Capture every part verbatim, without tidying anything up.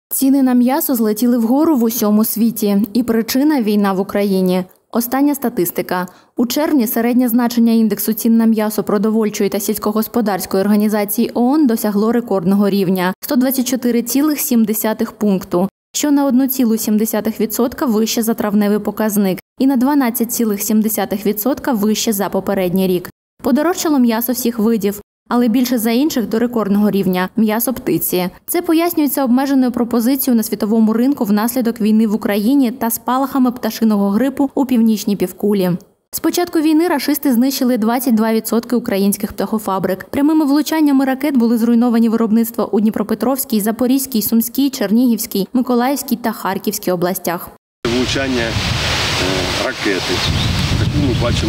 Ціни на м'ясо злетіли вгору в усьому світі. І причина – війна в Україні. Остання статистика. У червні середнє значення індексу цін на м'ясо продовольчої та сільськогосподарської організації ООН досягло рекордного рівня – сто двадцять чотири цілих сім десятих пункту, що на одну цілу сім десятих відсотка вище за травневий показник і на дванадцять цілих сім десятих відсотка вище за попередній рік. Подорожчало м'ясо всіх видів, але більше за інших до рекордного рівня – м'ясо птиці. Це пояснюється обмеженою пропозицією на світовому ринку внаслідок війни в Україні та спалахами пташиного грипу у північній півкулі. З початку війни рашисти знищили двадцять два відсотки українських птахофабрик. Прямими влучаннями ракет були зруйновані виробництва у Дніпропетровській, Запорізькій, Сумській, Чернігівській, Миколаївській та Харківській областях. Влучання е, ракети. Таку ми бачимо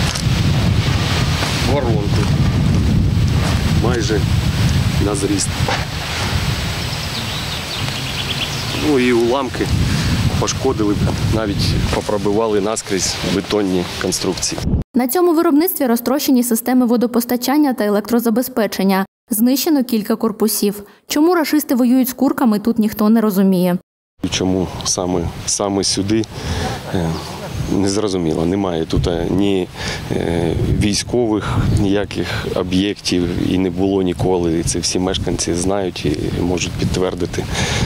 воронку. Майже на зріст. Ну і уламки пошкодили, навіть попробивали наскрізь бетонні конструкції. На цьому виробництві розтрощені системи водопостачання та електрозабезпечення. Знищено кілька корпусів. Чому рашисти воюють з курками, тут ніхто не розуміє. Чому саме, саме сюди? Незрозуміло. Немає тут ні військових ніяких об'єктів і не було ніколи. Це всі мешканці знають і можуть підтвердити.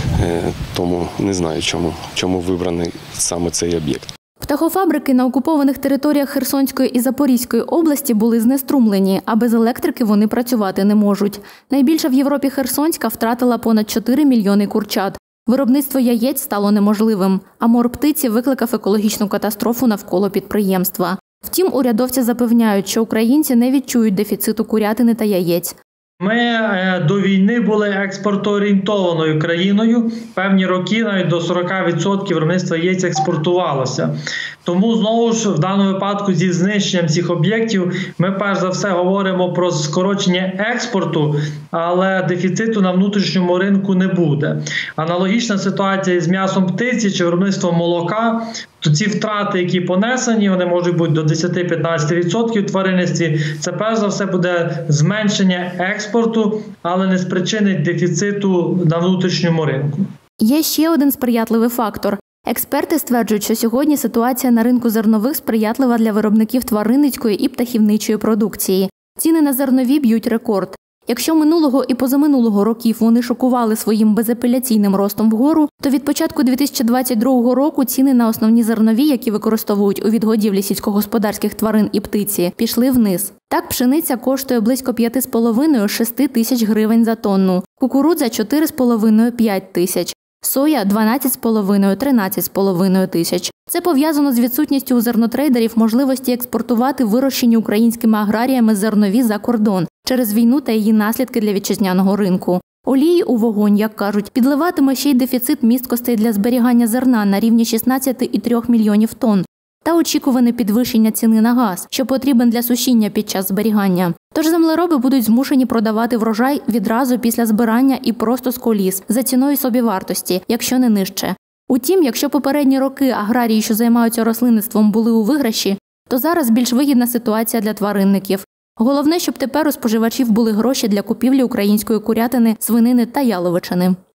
Тому не знаю, чому, чому вибраний саме цей об'єкт. Птахофабрики на окупованих територіях Херсонської і Запорізької області були знеструмлені, а без електрики вони працювати не можуть. Найбільша в Європі Херсонська втратила понад чотири мільйони курчат. Виробництво яєць стало неможливим, а мор птиці викликав екологічну катастрофу навколо підприємства. Втім, урядовці запевняють, що українці не відчують дефіциту курятини та яєць. Ми до війни були експортоорієнтованою країною. Певні роки навіть до сорок відсотків виробництва яєць експортувалося. Тому, знову ж, в даному випадку зі знищенням цих об'єктів ми перш за все говоримо про скорочення експорту, але дефіциту на внутрішньому ринку не буде. Аналогічна ситуація з м'ясом птиці чи виробництвом молока. То ці втрати, які понесені, вони можуть бути до десять-п'ятнадцять відсотків тваринництві. Це перш за все буде зменшення експорту, але не спричинить дефіциту на внутрішньому ринку. Є ще один сприятливий фактор. Експерти стверджують, що сьогодні ситуація на ринку зернових сприятлива для виробників тваринницької і птахівничої продукції. Ціни на зернові б'ють рекорд. Якщо минулого і позаминулого років вони шокували своїм безапеляційним ростом вгору, то від початку дві тисячі двадцять другого року ціни на основні зернові, які використовують у відгодівлі сільськогосподарських тварин і птиці, пішли вниз. Так, пшениця коштує близько п'ять з половиною - шість тисяч гривень за тонну, кукурудза – чотири з половиною - п'ять тисяч, соя – дванадцять з половиною - тринадцять з половиною тисяч. Це пов'язано з відсутністю у зернотрейдерів можливості експортувати вирощені українськими аграріями зернові за кордон через війну та її наслідки для вітчизняного ринку. Олії у вогонь, як кажуть, підливатиме ще й дефіцит місткостей для зберігання зерна на рівні шістнадцять цілих три мільйонів тонн та очікуване підвищення ціни на газ, що потрібен для сушіння під час зберігання. Тож землероби будуть змушені продавати врожай відразу після збирання і просто з коліс за ціною собівартості, якщо не нижче. Утім, якщо попередні роки аграрії, що займаються рослинництвом, були у виграші, то зараз більш вигідна ситуація для тваринників. Головне, щоб тепер у споживачів були гроші для купівлі української курятини, свинини та яловичини.